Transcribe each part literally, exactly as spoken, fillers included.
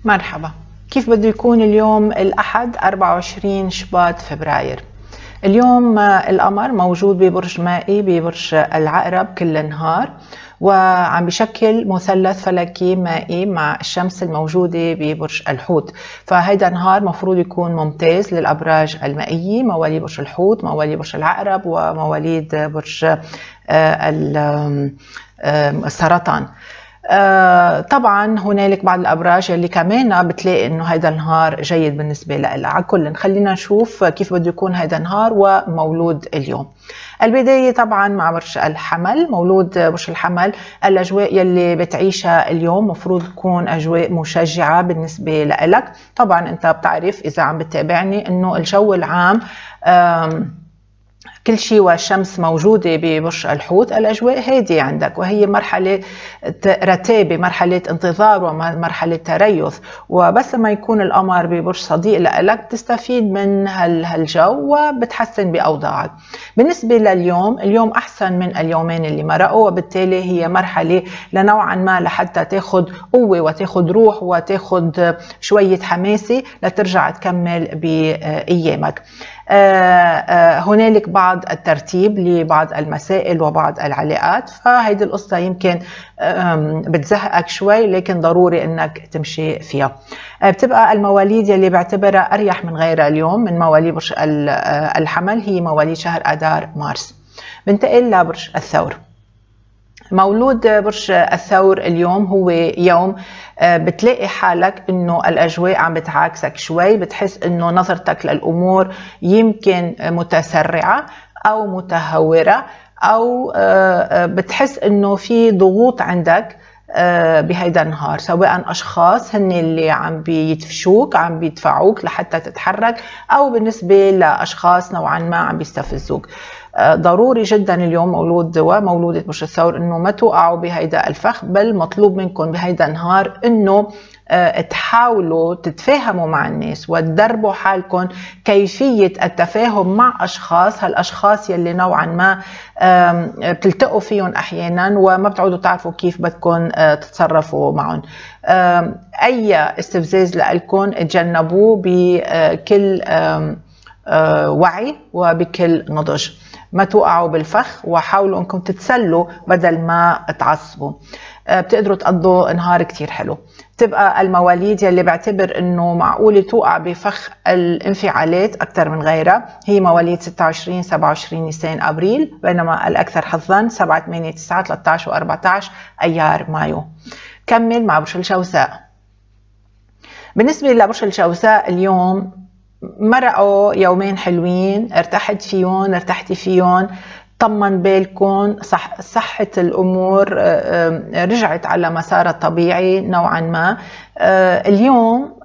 مرحبا. كيف بده يكون اليوم الأحد أربعة وعشرين شباط فبراير؟ اليوم القمر موجود ببرج مائي ببرج العقرب كل النهار، وعم بشكل مثلث فلكي مائي مع الشمس الموجودة ببرج الحوت. فهيدا النهار مفروض يكون ممتاز للأبراج المائية، مواليد برج الحوت، مواليد برج العقرب، ومواليد برج السرطان. آه طبعا هنالك بعض الابراج اللي كمان بتلاقي انه هيدا النهار جيد بالنسبه لها. على كل خلينا نشوف كيف بده يكون هيدا النهار ومولود اليوم. البدايه طبعا مع برج الحمل. مولود برج الحمل، الاجواء يلي بتعيشها اليوم مفروض تكون اجواء مشجعه بالنسبه لك. طبعا انت بتعرف اذا عم بتابعني انه الجو العام كل شيء والشمس موجودة ببرج الحوت، الأجواء هادية عندك، وهي مرحلة رتابة، مرحلة انتظار ومرحلة تريث. وبس لما يكون القمر ببرج صديق لك بتستفيد من هالجو وبتحسن بأوضاعك. بالنسبة لليوم، اليوم أحسن من اليومين اللي مرقوا، وبالتالي هي مرحلة لنوعا ما لحتى تاخد قوة وتاخد روح وتاخد شوية حماسة لترجع تكمل بأيامك. هنالك بعض الترتيب لبعض المسائل وبعض العلاقات، فهيدي القصة يمكن بتزهقك شوي لكن ضروري انك تمشي فيها. بتبقى المواليد يلي بعتبرها اريح من غيرها اليوم من مواليد برج الحمل هي مواليد شهر اذار مارس. بنتقل لبرج الثور. مولود برج الثور اليوم هو يوم بتلاقي حالك انه الاجواء عم بتعاكسك شوي، بتحس انه نظرتك للامور يمكن متسرعه او متهوره، او بتحس انه في ضغوط عندك بهيدا النهار، سواء اشخاص هن اللي عم بيدفشوك عم بيدفعوك لحتى تتحرك، او بالنسبه لاشخاص نوعا ما عم بيستفزوك. ضروري جدا اليوم مولود ومولودة برج الثور انه ما توقعوا بهيدا الفخ، بل مطلوب منكم بهيدا النهار انه تحاولوا تتفاهموا مع الناس وتدربوا حالكم كيفية التفاهم مع أشخاص، هالأشخاص يلي نوعا ما بتلتقوا فيهم أحيانا وما بتعودوا تعرفوا كيف بدكم تتصرفوا معهم. أي استفزاز لكم تجنبوه بكل وعي وبكل نضج، ما توقعوا بالفخ وحاولوا انكم تتسلوا بدل ما تعصبوا. بتقدروا تقضوا نهار كتير حلو. تبقى المواليد يلي بعتبر انه معقول توقع بفخ الانفعالات اكثر من غيرها هي مواليد ستة وعشرين سبعة وعشرين نيسان ابريل، بينما الاكثر حظا سبعة ثمانية تسعة ثلاثة عشر وأربعة عشر ايار مايو. كمل مع برج الجوزاء. بالنسبه لبرج الجوزاء اليوم مرقوا يومين حلوين، ارتحت فيهم ارتحتي فيهم، طمن بالكم، صح صحة الأمور رجعت على مسارها الطبيعي نوعا ما. اليوم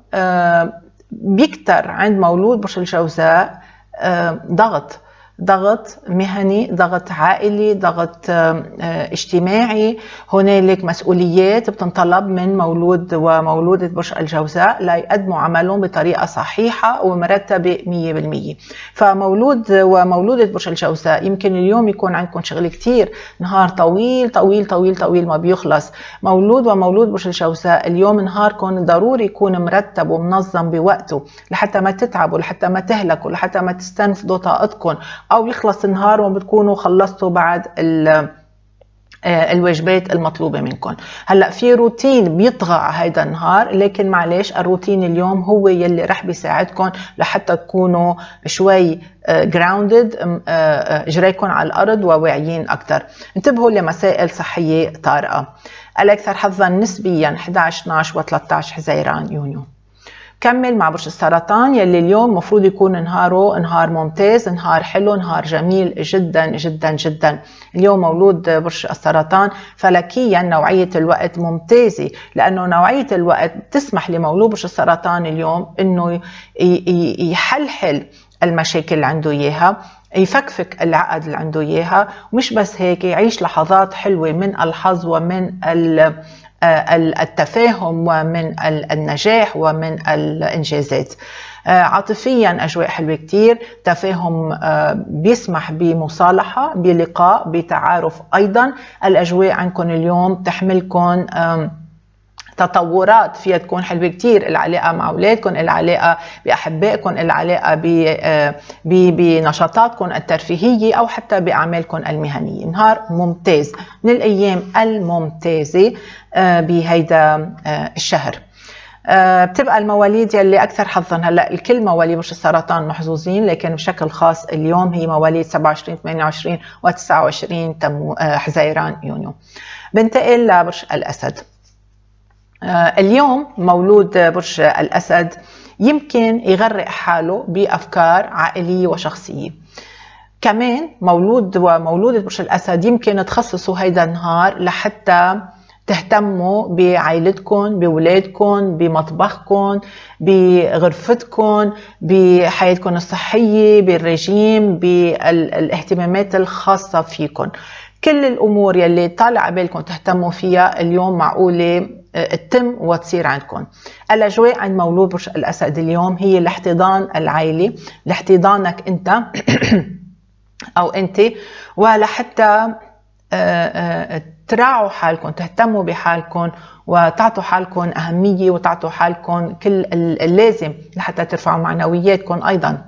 بيكتر عند مولود برج الجوزاء ضغط ضغط مهني، ضغط عائلي، ضغط اجتماعي. هنالك مسؤوليات بتنطلب من مولود ومولودة برج الجوزاء ليقدموا عملهم بطريقة صحيحة ومرتبة مية بالمية. فمولود ومولودة برج الجوزاء يمكن اليوم يكون عندكم شغل كتير، نهار طويل طويل طويل طويل ما بيخلص. مولود ومولود برج الجوزاء اليوم نهاركم ضروري يكون مرتب ومنظم بوقته لحتى ما تتعبوا، لحتى ما تهلكوا، لحتى ما تستنفذوا طاقتكم، او يخلص النهار وبتكونوا خلصتوا بعد الواجبات المطلوبة منكم. هلأ في روتين بيطغى على هيدا النهار، لكن معلش الروتين اليوم هو يلي رح بيساعدكم لحتى تكونوا شوي جراوندد، اجريكم على الارض وواعيين اكثر. انتبهوا لمسائل صحية طارئة. الاكثر حظا نسبيا أحد عشر اثني عشر وثلاثة عشر حزيران يونيو. كمل مع برج السرطان يلي اليوم مفروض يكون نهاره نهار ممتاز، نهار حلو، نهار جميل جدا جدا جدا. اليوم مولود برج السرطان فلكيا نوعية الوقت ممتازة، لأنه نوعية الوقت بتسمح لمولود برج السرطان اليوم إنه يحلحل المشاكل اللي عنده إياها، يفكفك العقد اللي عنده إياها، ومش بس هيك يعيش لحظات حلوة من الحظ ومن التفاهم ومن النجاح ومن الإنجازات. عاطفيا أجواء حلوة كتير، تفاهم بيسمح بمصالحة، بلقاء، بتعارف. أيضا الأجواء عندكم اليوم تحملكم تطورات فيها تكون حلوة كتير، العلاقة مع أولادكم، العلاقة بأحبائكم، العلاقة بنشاطاتكم الترفيهية أو حتى بأعمالكم المهنية. نهار ممتاز من الأيام الممتازة بهيدا الشهر. بتبقى المواليد يلي أكثر حظا، هلا الكل مواليد برج السرطان محظوظين، لكن بشكل خاص اليوم هي مواليد سبعة وعشرين ثمانية وعشرين وتسعة وعشرين تمو حزيران يونيو. بنتقل لبرج الأسد. اليوم مولود برج الأسد يمكن يغرق حاله بأفكار عائلية وشخصية. كمان مولود ومولودة برج الأسد يمكن تخصصوا هيدا النهار لحتى تهتموا بعائلتكم، بولادكم، بمطبخكم، بغرفتكم، بحياتكم الصحية، بالرجيم، بالاهتمامات الخاصة فيكم. كل الأمور يلي طالع عبالكم تهتموا فيها اليوم معقولة تتم وتصير عندكم. الأجواء عند مولود برج الأسد اليوم هي الاحتضان العائلي، لاحتضانك أنت أو أنت، ولحتى تراعوا حالكم، تهتموا بحالكم وتعطوا حالكم أهمية وتعطوا حالكم كل اللازم لحتى ترفعوا معنوياتكم أيضا.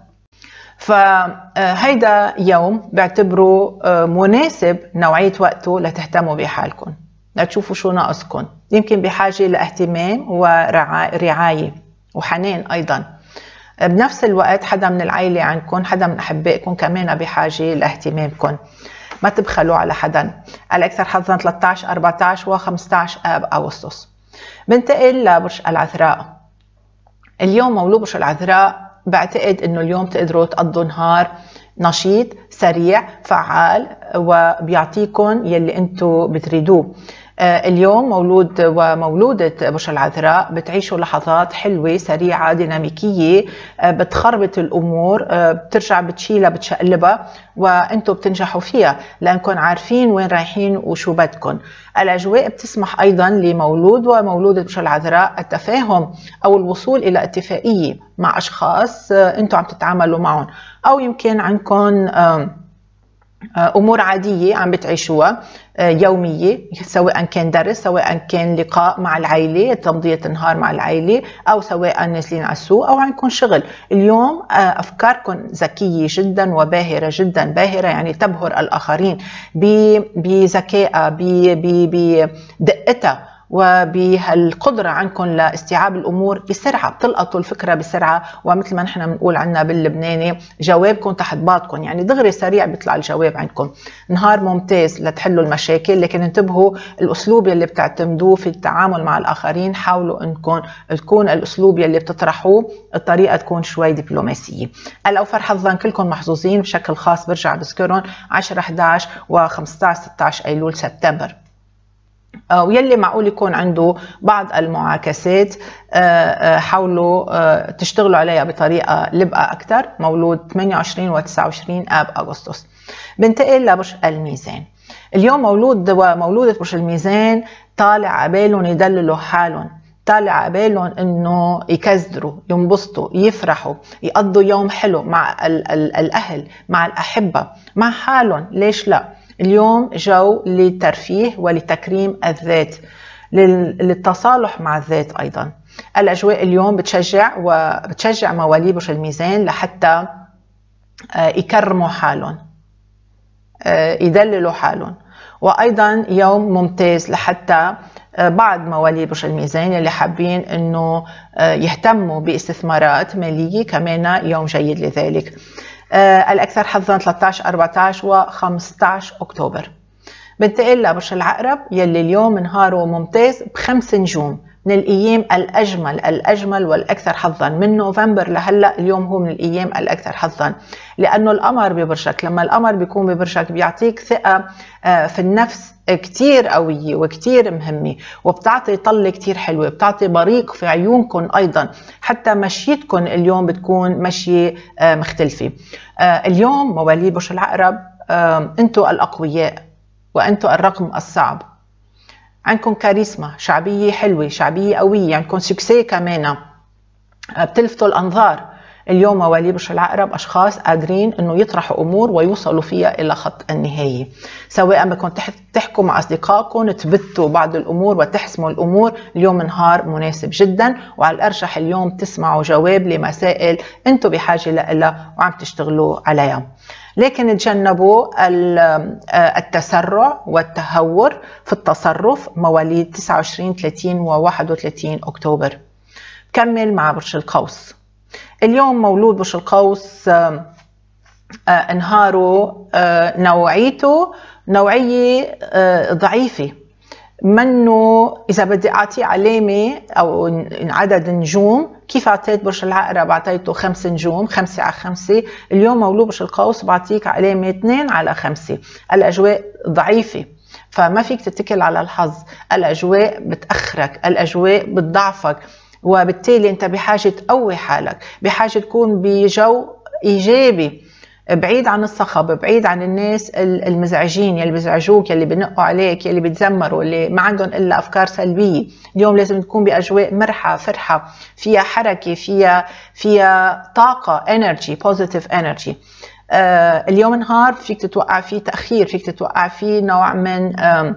فهيدا يوم بعتبره مناسب نوعية وقته لتهتموا بحالكم، لتشوفوا شو ناقصكم، يمكن بحاجة لاهتمام ورعاية وحنان أيضا. بنفس الوقت حدا من العائلة عندكم، حدا من أحبائكم كمان بحاجة لاهتمامكم. ما تبخلوا على حدا. الأكثر حظا ثلاثة عشر أربعة عشر وخمسة عشر آب أغسطس. بنتقل لبرج العذراء. اليوم مولود برج العذراء بعتقد انه اليوم تقدروا تقضوا نهار نشيط سريع فعال وبيعطيكم يلي انتم بتريدوه. اليوم مولود ومولودة برج العذراء بتعيشوا لحظات حلوة سريعة ديناميكية، بتخربط الأمور، بترجع بتشيلها بتشقلبها وانتم بتنجحوا فيها لأنكم عارفين وين رايحين وشو بدكم. الأجواء بتسمح أيضا لمولود ومولودة برج العذراء التفاهم أو الوصول إلى اتفاقية مع أشخاص انتم عم تتعاملوا معهم، أو يمكن عندكم أمور عادية عم بتعيشوها يومية، سواء كان درس، سواء كان لقاء مع العائلة، تمضية النهار مع العائلة، أو سواء نازلين على السوق أو عندكم شغل. اليوم أفكاركم ذكية جدا وباهرة جدا، باهرة يعني تبهر الآخرين بذكائها بدقتها وبهالقدرة عندكم لاستيعاب الأمور بسرعة، بتلقطوا الفكرة بسرعة، ومثل ما نحن بنقول عنا باللبناني جوابكم تحت باطكم، يعني دغري سريع بيطلع الجواب عندكم. نهار ممتاز لتحلوا المشاكل، لكن انتبهوا الأسلوب يلي بتعتمدوه في التعامل مع الآخرين، حاولوا انكم تكون الأسلوب يلي بتطرحوه الطريقة تكون شوي دبلوماسية. الأوفر حظا كلكم محظوظين، بشكل خاص برجع بذكرهم عشرة إحدى عشر وخمسة عشر ستة عشر أيلول سبتمبر، ويلي معقول يكون عنده بعض المعاكسات حاولوا تشتغلوا عليها بطريقة لبقى أكثر. مولود ثمانية وعشرين وتسعة وعشرين آب أغسطس. بنتقل لبرج الميزان. اليوم مولود ومولودة برج الميزان طالع عبالهم يدللوا حالهم، طالع عبالهم انه يكزدروا، ينبسطوا، يفرحوا، يقضوا يوم حلو مع ال ال الأهل، مع الأحبة، مع حالهم. ليش لا؟ اليوم جو للترفيه ولتكريم الذات، للتصالح مع الذات أيضا. الأجواء اليوم بتشجع وبتشجع مواليد برج الميزان لحتى يكرموا حالهم، يدللوا حالهم، وأيضا يوم ممتاز لحتى بعض مواليد برج الميزان اللي حابين انه يهتموا باستثمارات مالية كمان يوم جيد لذلك. الأكثر حظا ثلاثة عشر أربعة عشر وخمسة عشر أكتوبر. بنتقل لبرج العقرب يلي اليوم نهاره ممتاز بخمس نجوم، من الأيام الأجمل الأجمل والأكثر حظا من نوفمبر لهلا. اليوم هو من الأيام الأكثر حظا لأنه القمر ببرجك، لما القمر بيكون ببرجك بيعطيك ثقة في النفس كتير قوية وكتير مهمة، وبتعطي طلة كتير حلوة، بتعطي بريق في عيونكم أيضا، حتى مشيتكم اليوم بتكون مشية مختلفة. اليوم مواليد برج العقرب أنتم الأقوياء وأنتم الرقم الصعب، عندكم كاريزما، شعبية حلوة، شعبية قوية، عندكم سكسي كمان، بتلفتوا الأنظار. اليوم مواليد برج العقرب أشخاص قادرين أنه يطرحوا أمور ويوصلوا فيها إلى خط النهاية، سواء بدكم تحكوا مع أصدقائكم تبتوا بعض الأمور وتحسموا الأمور. اليوم نهار مناسب جدا، وعلى الأرجح اليوم تسمعوا جواب لمسائل أنتم بحاجة لها وعم تشتغلوا عليها. لكن تجنبوا التسرع والتهور في التصرف، مواليد تسعة وعشرين ثلاثين و واحد وثلاثين أكتوبر. كمل مع برج القوس. اليوم مولود برج القوس نهاره نوعيته نوعية ضعيفة، منه إذا بدي أعطيه علامة أو عدد نجوم كيف أعطيت برج العقرب أعطيته خمس نجوم خمسة على خمسة، اليوم مولود برج القوس بعطيك علامة اثنين على خمسة. الأجواء ضعيفة فما فيك تتكل على الحظ، الأجواء بتأخرك، الأجواء بتضعفك، وبالتالي أنت بحاجة تقوي حالك، بحاجة تكون بجو إيجابي، بعيد عن الصخب، بعيد عن الناس المزعجين يلي بيزعجوك، يلي بنقوا عليك، يلي بيتذمروا، اللي ما عندهم إلا أفكار سلبية. اليوم لازم تكون بأجواء مرحة فرحة، فيها حركة، فيها فيها طاقة، energy positive energy. آه اليوم نهار فيك تتوقع فيه تأخير، فيك تتوقع فيه نوع من آه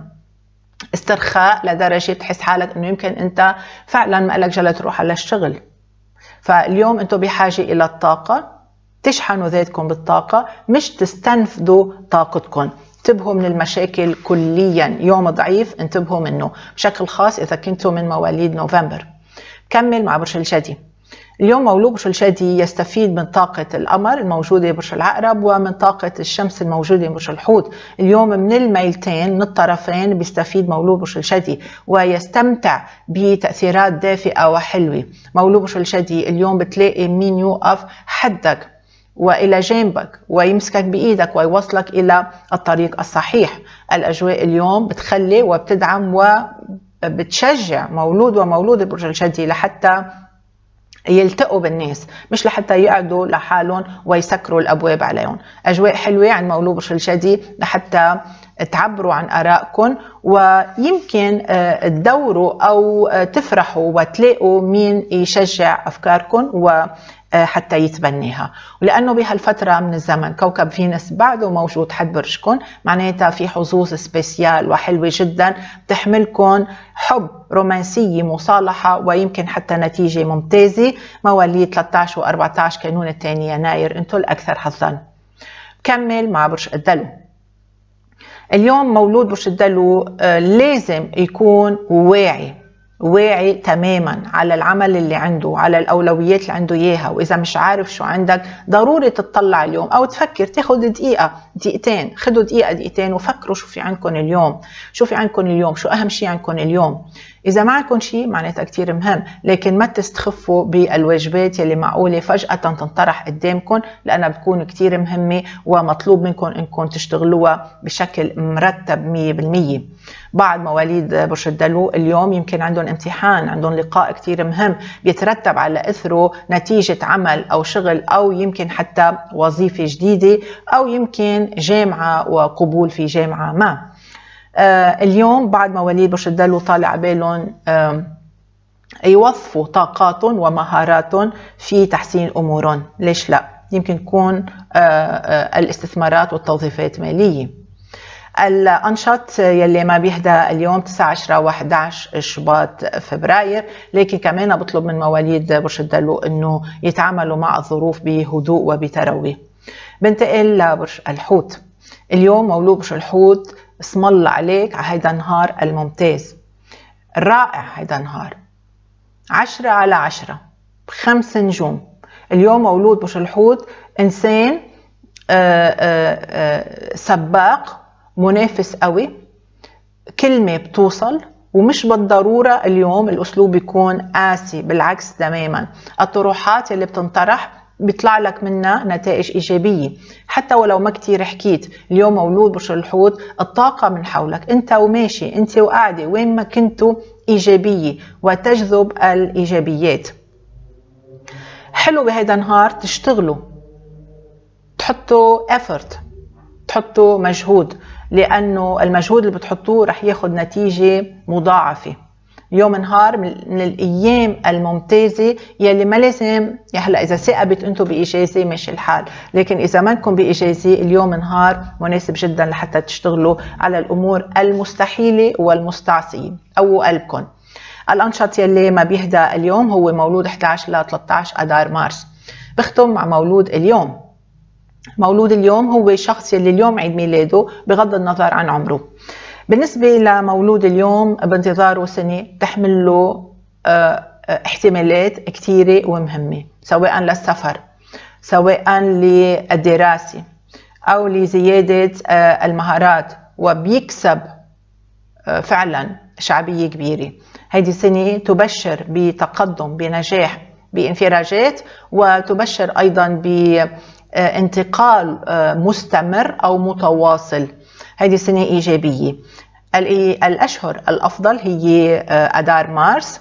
استرخاء لدرجة تحس حالك انه يمكن انت فعلا ما لك جلد تروح على الشغل. فاليوم انتم بحاجة الى الطاقة، تشحنوا ذاتكم بالطاقة مش تستنفذوا طاقتكم. انتبهوا من المشاكل كليا، يوم ضعيف انتبهوا منه، بشكل خاص اذا كنتوا من مواليد نوفمبر. كمل مع برج الجدي. اليوم مولود برج الجدي يستفيد من طاقة القمر الموجودة برج العقرب ومن طاقة الشمس الموجودة برج الحوت. اليوم من الميلتين من الطرفين بيستفيد مولود برج الجدي ويستمتع بتأثيرات دافئة وحلوة. مولود برج الجدي اليوم بتلاقي مين يوقف حدك وإلى جانبك ويمسكك بإيدك ويوصلك إلى الطريق الصحيح. الأجواء اليوم بتخلي وبتدعم وبتشجع مولود ومولود برج الجدي لحتى يلتقوا بالناس، مش لحتى يقعدوا لحالهم ويسكروا الابواب عليهم. اجواء حلوه عند مولود برج الجدي لحتى تعبروا عن ارائكم، ويمكن تدوروا او تفرحوا وتلاقوا مين يشجع افكاركم وحتى يتبنيها. ولانه بهالفتره من الزمن كوكب فينوس بعده موجود حد برجكم، معناتها في حظوظ سبيسيال وحلوه جدا بتحملكم حب، رومانسيه، مصالحه، ويمكن حتى نتيجه ممتازه. مواليد ثلاثة عشر و أربعة عشر كانون الثاني يناير انتم الاكثر حظا. كمل مع برج الدلو. اليوم مولود برج الدلو لازم يكون واعي واعي تماما على العمل اللي عنده، على الاولويات اللي عنده اياها. واذا مش عارف شو عندك ضروري تطلع اليوم او تفكر، تاخذ دقيقه دقيقتين، خذوا دقيقه دقيقتين وفكروا شو في عندكم اليوم، شو في عندكم اليوم، شو اهم شيء عندكم اليوم. اذا ما عندكم شيء معناتها كثير مهم، لكن ما تستخفوا بالواجبات يلي معقوله فجاه تنطرح قدامكم، لانها بتكون كثير مهمه ومطلوب منكم انكم تشتغلوها بشكل مرتب مية بالمية. بعض مواليد برج الدلو اليوم يمكن عندهم امتحان، عندهم لقاء كثير مهم بيترتب على اثره نتيجه عمل او شغل، او يمكن حتى وظيفه جديده، او يمكن جامعه وقبول في جامعه ما. آه اليوم بعض مواليد برج الدلو طالع عبالهم آه يوظفوا طاقاتهم ومهاراتهم في تحسين امورهم، ليش لا؟ يمكن تكون آه آه الاستثمارات والتوظيفات ماليه. الأنشط يلي ما بيهدى اليوم تسعة عشر و واحد عشر شباط فبراير، لكن كمان بطلب من مواليد برج الدلو انه يتعاملوا مع الظروف بهدوء وبتروي. بنتقل لبرج الحوت. اليوم مولود برج الحوت اسم الله عليك على هيدا النهار الممتاز الرائع، هيدا النهار عشرة على عشرة بخمس نجوم. اليوم مولود برج الحوت انسان آآ آآ سباق، منافس قوي، كلمة بتوصل، ومش بالضرورة اليوم الأسلوب يكون قاسي، بالعكس تماما. الطروحات اللي بتنطرح بيطلع لك منها نتائج إيجابية حتى ولو ما كتير حكيت. اليوم مولود برج الحوت الطاقة من حولك، انت وماشي، انت وقاعدة وين ما كنتوا إيجابية وتجذب الإيجابيات. حلو بهيدا النهار تشتغلوا، تحطوا effort، تحطوا مجهود، لأنه المجهود اللي بتحطوه رح ياخد نتيجة مضاعفة. اليوم نهار من الايام الممتازه يلي ما لازم. هلا اذا ثاقبت انتم باجازه ماشي الحال، لكن اذا ما انكم باجازه اليوم نهار مناسب جدا لحتى تشتغلوا على الامور المستحيله والمستعصيه او قلبكم. الانشط يلي ما بيهدى اليوم هو مولود احد عشر ل ثلاثة عشر اذار مارس. بختم مع مولود اليوم. مولود اليوم هو شخص يلي اليوم عيد ميلاده بغض النظر عن عمره. بالنسبة لمولود اليوم بانتظاره سنة تحمل له احتمالات كثيرة ومهمة، سواء للسفر، سواء للدراسة، أو لزيادة المهارات، وبيكسب فعلا شعبية كبيرة. هذه السنة تبشر بتقدم، بنجاح، بانفراجات، وتبشر أيضا بانتقال مستمر أو متواصل. هذه سنة إيجابية. الأشهر الأفضل هي أذار مارس،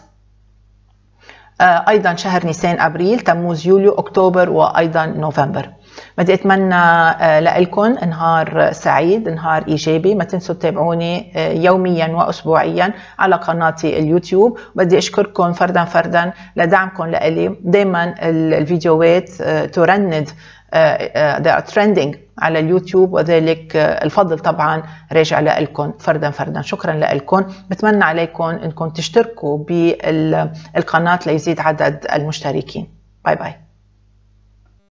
أيضا شهر نيسان أبريل تموز يوليو أكتوبر وأيضا نوفمبر. بدي أتمنى لكم نهار سعيد، نهار إيجابي. ما تنسوا تتابعوني يوميا وأسبوعيا على قناتي اليوتيوب. بدي أشكركم فردا فردا لدعمكم لإلي. دايما الفيديوهات ترند they are trending على اليوتيوب، وذلك الفضل طبعا راجع لكم فردا فردا. شكرا لكم. بتمنى عليكم انكم تشتركوا بالقناة ليزيد عدد المشتركين. باي باي.